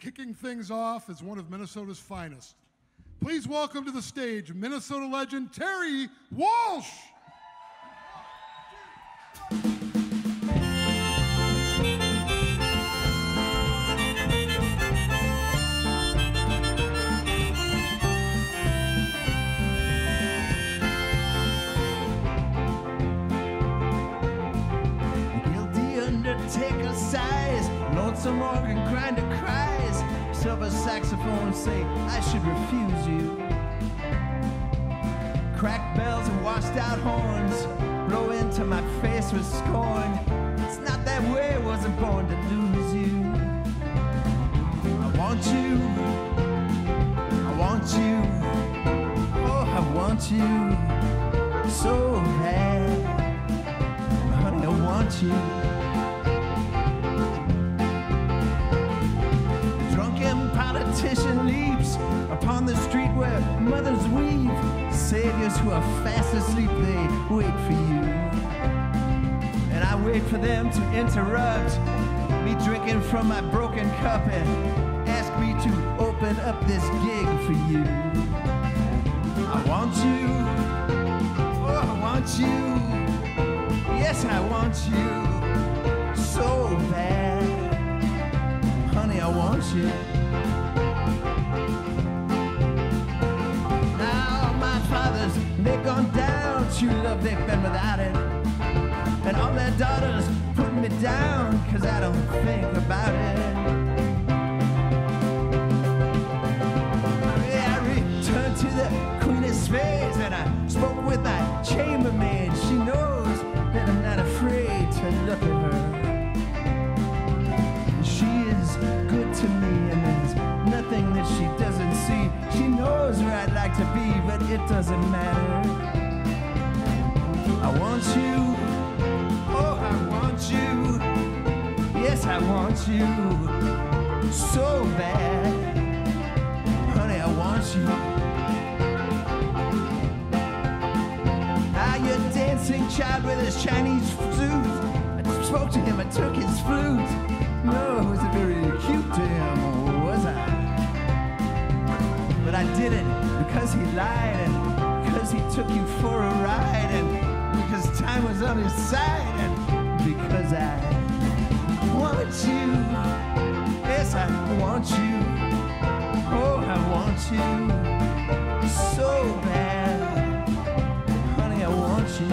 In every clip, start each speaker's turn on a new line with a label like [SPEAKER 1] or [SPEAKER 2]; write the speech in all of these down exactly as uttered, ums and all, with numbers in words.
[SPEAKER 1] kicking things off is one of Minnesota's finest. Please welcome to the stage Minnesota legend Terry Walsh.
[SPEAKER 2] Guilty undertaker sighs, lonesome organ grinder cries, silver saxophone say I should refuse you. Cracked bells and washed out horns blow into my face with scorn. It's not that way, wasn't born to lose you. I want you, I want you, oh I want you so bad, honey I want you. Drunken politician leaps upon the street where mothers weave. Saviors who are fast asleep, they wait for you. And I wait for them to interrupt me drinking from my broken cup and ask me to open up this gig for you. I want you, oh I want you, yes I want you so bad, honey I want you. Fathers, they've gone down, true love they've been without it. And all their daughters put me down, cause I don't think about it. Yeah, I returned to the Queen of Spades and I spoke with my chambermaid. She knows that I'm not afraid to look at her. She is good to me and there's nothing that she doesn't see. She knows where I'd like to be, but it doesn't matter. I want you, oh I want you, yes I want you so bad, honey I want you. Ah, your dancing child with his Chinese flute, I spoke to him, I took his flute. No, was it very cute to him, or was I? But I did it because he lied and because he took you for a ride and because time was on his side and because I want you. Yes, I want you. Oh, I want you so bad. Honey, I want you.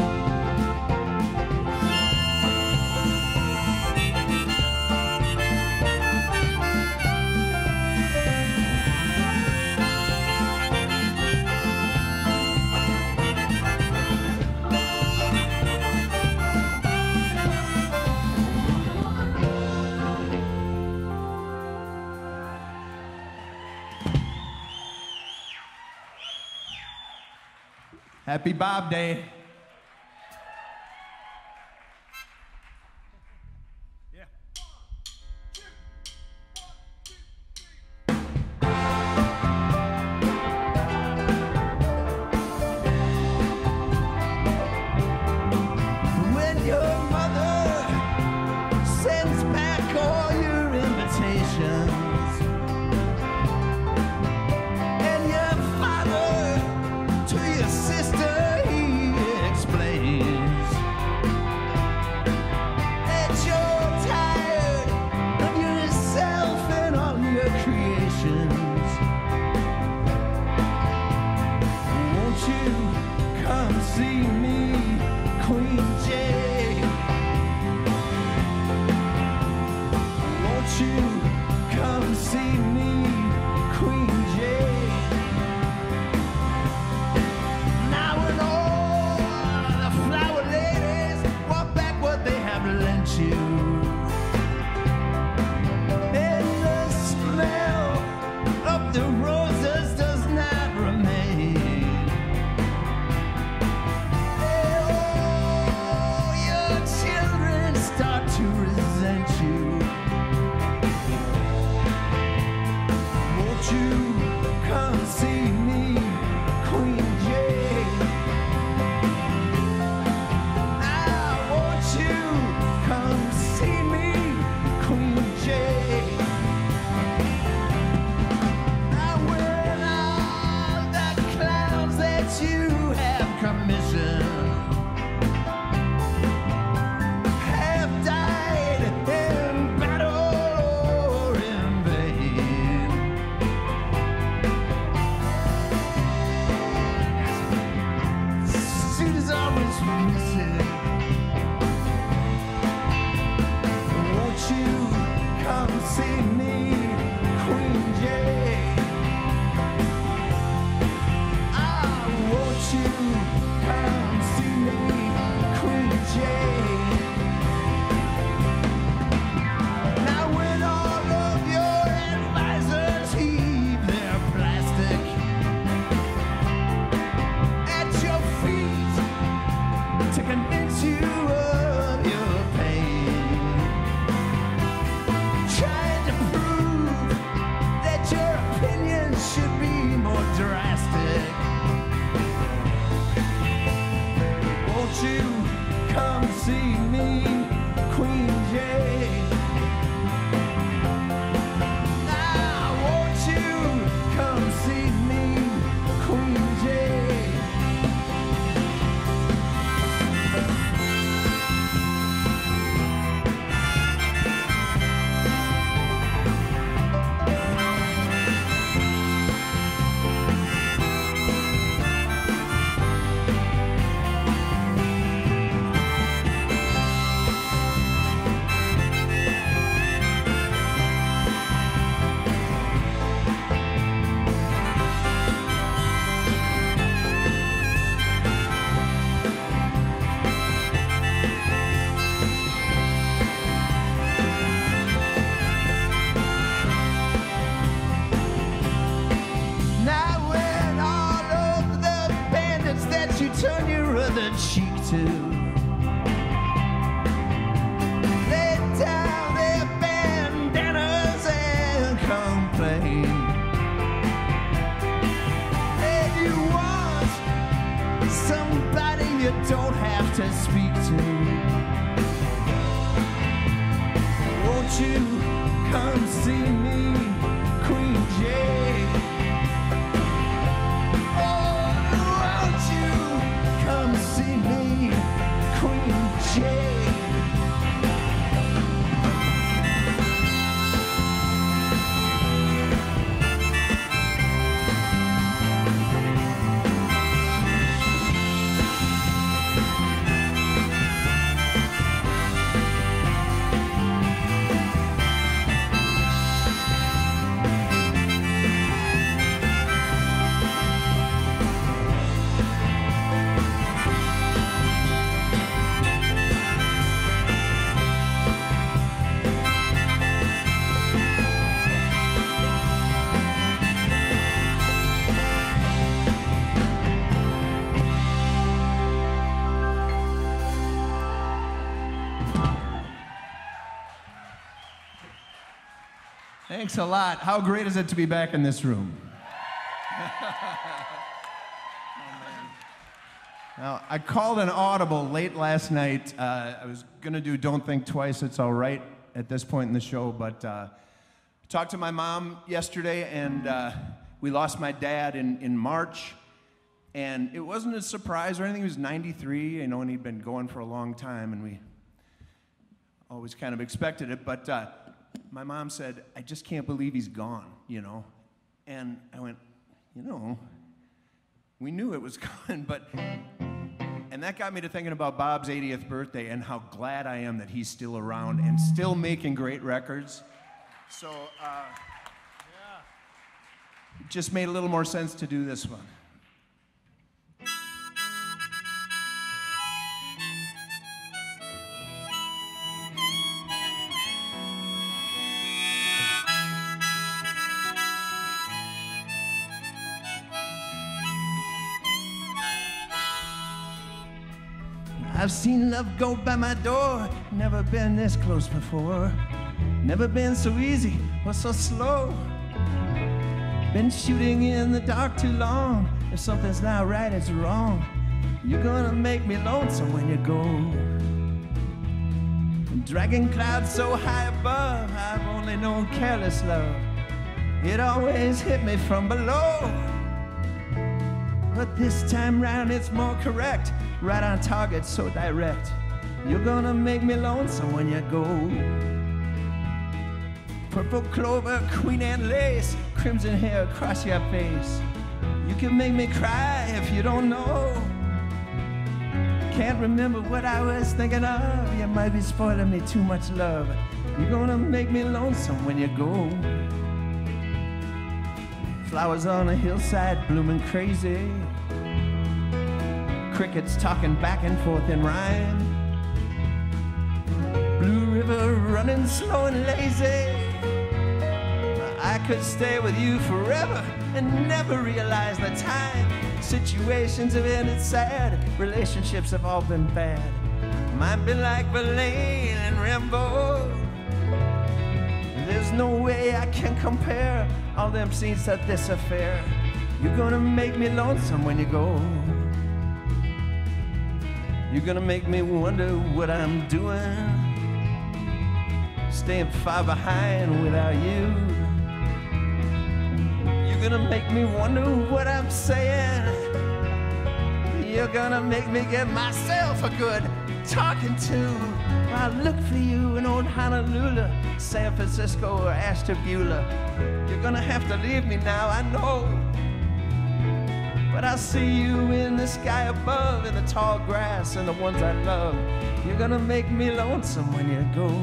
[SPEAKER 2] Happy Bob Day. Yeah. When your mother sends back all your invitations, see me, Queen Jay. Won't you come see me, Queen Jay? Now when all the flower ladies want back what they have lent you, and the smell of the roses does not remain. To resent you. Won't you come see me, Queen Jay? I want you come see me, Queen Jay. to. Lay down their bandanas and complain. Hey, you want somebody you don't have to speak to. Won't you come see me, Queen Jade? Oh, won't you come see me, Queen Jade? Thanks a lot. How great is it to be back in this room? Now, I called an audible late last night. Uh, I was going to do Don't Think Twice, It's All Right at this point in the show, but uh, I talked to my mom yesterday, and uh, we lost my dad in, in March, and it wasn't a surprise or anything. He was ninety-three, you know, and he'd been going for a long time, and we always kind of expected it, but uh, my mom said, I just can't believe he's gone, you know? And I went, you know, we knew it was coming, but... And that got me to thinking about Bob's eightieth birthday and how glad I am that he's still around and still making great records. So, uh... yeah. It just made a little more sense to do this one. I've seen love go by my door, never been this close before. Never been so easy or so slow. Been shooting in the dark too long. If something's not right, it's wrong. You're gonna make me lonesome when you go. Dragging clouds so high above, I've only known careless love. It always hit me from below. But this time round it's more correct. Right on target, so direct. You're gonna make me lonesome when you go. Purple clover, queen and lace, crimson hair across your face. You can make me cry if you don't know. Can't remember what I was thinking of. You might be spoiling me too much love. You're gonna make me lonesome when you go. Flowers on a hillside blooming crazy. Crickets talking back and forth in rhyme. Blue river running slow and lazy. I could stay with you forever and never realize the time. Situations have ended sad. Relationships have all been bad. Might be like Verlaine and Rimbaud. There's no way I can compare all them scenes to this affair. You're gonna make me lonesome when you go. You're gonna make me wonder what I'm doing, staying far behind without you. You're gonna make me wonder what I'm saying. You're gonna make me get myself a good talking to. I'll look for you in old Honolulu, San Francisco, or Ashtabula. You're gonna have to leave me now, I know. But I'll see you in the sky above, in the tall grass and the ones I love. You're gonna make me lonesome when you go.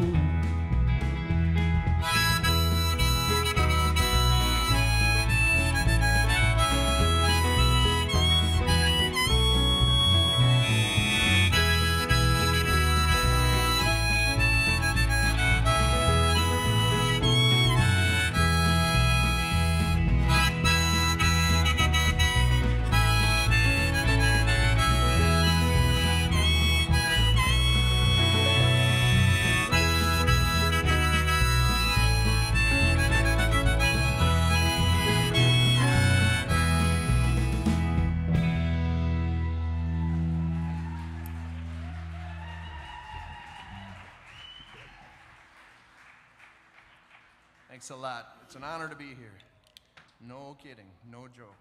[SPEAKER 3] Thanks a lot. It's an honor to be here. No kidding, no joke.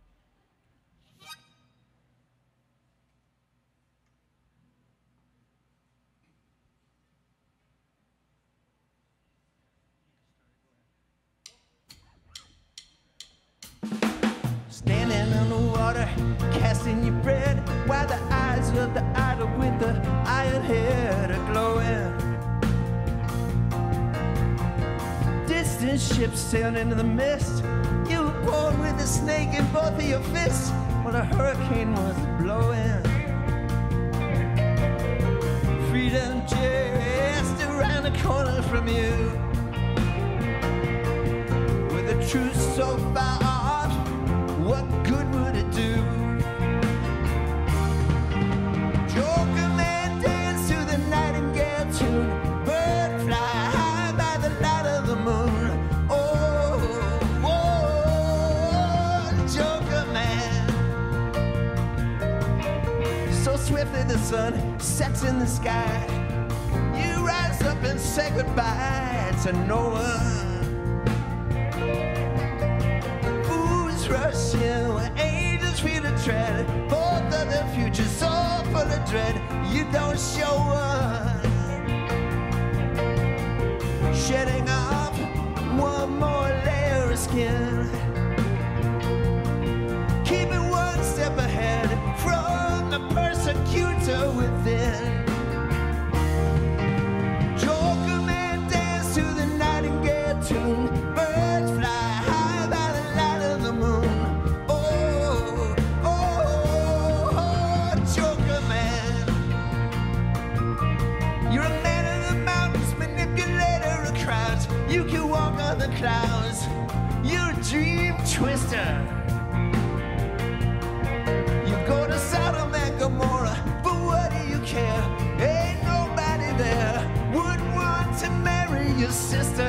[SPEAKER 2] Standing on the water, casting your bread, while the eyes of the idol with the iron head are glowing. Distant ships sailed into the mist. You were born with a snake in both of your fists while a hurricane was blowing. Freedom just around the corner from you, with the truth so far off, what good would it do? Joker man dance to the nightingale tune, bird fly high by the light of the moon. Oh, oh, Joker man. So swiftly the sun sets in the sky, you rise up and say goodbye to no one. Rush in where angels feel the tread, both of the future so full of dread. You don't show up, shedding off one more layer of skin, keeping one step ahead from the persecutor within. Joker man dance to the nightingale tune, birds fly high by the light of the moon. Oh, oh, oh, Joker man. You're a man of the mountains, manipulator of crowds. You can walk on the clouds. You're a dream twister. You go to Sodom and Gomorrah, but what do you care? Ain't nobody there would want to marry your sister.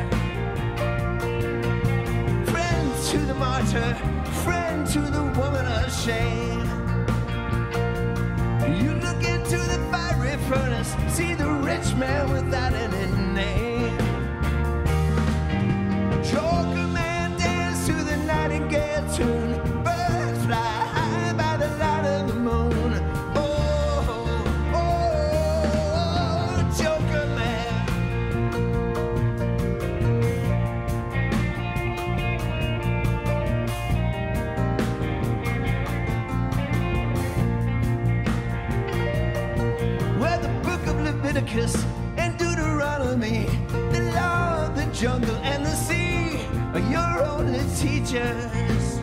[SPEAKER 2] Friend to the martyr, friend to the woman of shame. You look into the fiery furnace, see the rich man without any name. Joker man dance to the nightingale tune, birds fly high by the light of the moon. Oh, oh, Joker man. Well, the book of Leviticus and Deuteronomy, the law of the jungle and the sea are your only teachers.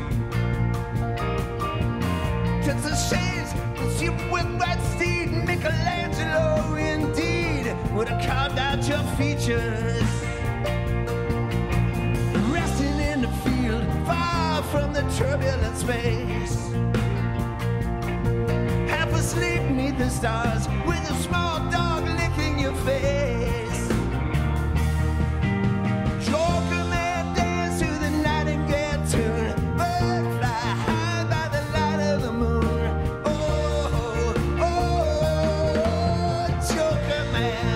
[SPEAKER 2] Just a shame that you with that steed, Michelangelo indeed would have carved out your features. Resting in the field, far from the turbulent space, half asleep beneath the stars, with a small dog licking your face. Joker man dance to the nightingale tune, bird fly high by the light of the moon. Oh, oh, Joker man.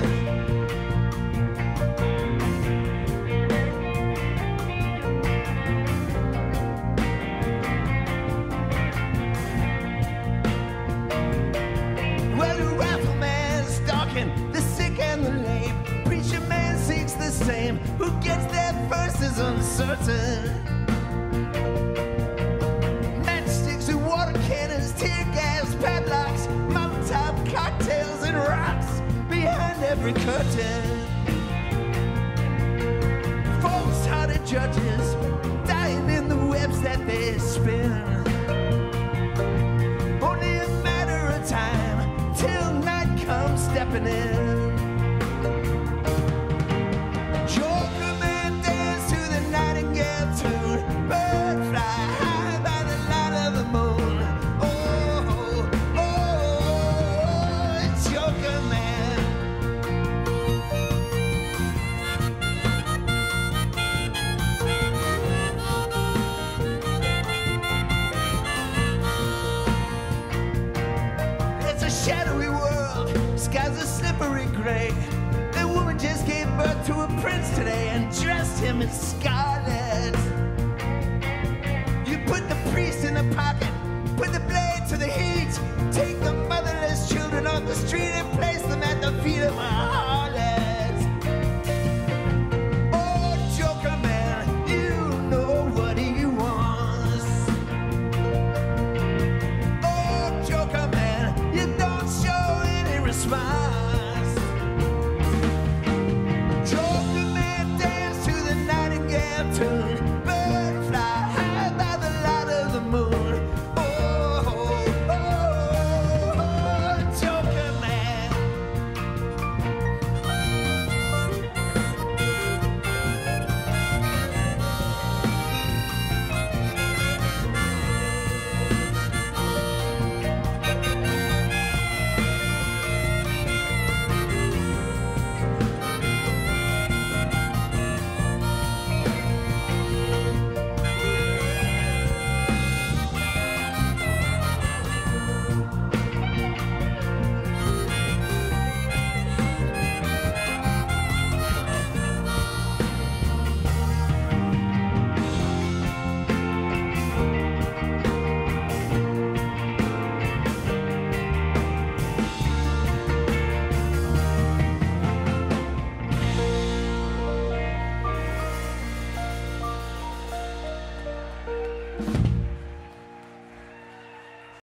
[SPEAKER 2] Well, the rifleman's stalking the sick and the lame. Preacher man seeks the same. Who gets there first is uncertain. Matchsticks and water cannons, tear gas, padlocks, mountaintop cocktails and rocks behind every curtain. False-hearted judges dying in the webs that they spin. Only a matter of time till night comes stepping in. Joker man dance to the nightingale tune, bird fly high by the light of the moon. Oh, oh, Joker man. It's a shadowy world, skies are slippery gray. The woman just gave birth to a prince today and dressed dressed him in scarlet. You put the priest in the pocket, put the blade to the heat, take the motherless children off the street and place them at the feet of my harlot. Oh, Joker man, you know what he wants. Oh, Joker man, you don't show any response. Joker man, dance to the nightingale tune, bird fly high by the light of the moon. Oh, oh, oh, Joker man.